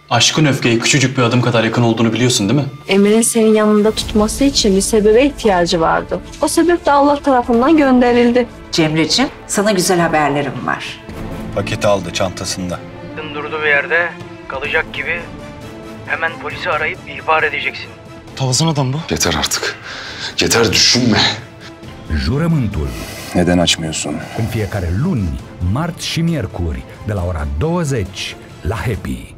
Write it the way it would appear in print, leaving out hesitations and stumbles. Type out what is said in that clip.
Aşkın öfkeye küçücük bir adım kadar yakın olduğunu biliyorsun değil mi? Emir'in senin yanında tutması için bir sebebe ihtiyacı vardı. O sebep de Allah tarafından gönderildi. Cemreciğim, sana güzel haberlerim var. Paketi aldı çantasında. Durduğu bir yerde kalacak gibi hemen polisi arayıp ihbar edeceksin. Tavazan adam bu. Yeter artık. Yeter, düşünme. Jurământul. Neden açmıyorsun? În fiecare luni, marți și miercuri, de la ora 20 la Happy.